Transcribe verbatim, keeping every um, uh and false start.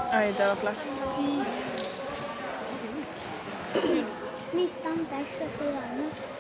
Oi, det var flaks. Mistet han bæsj oppi vannet.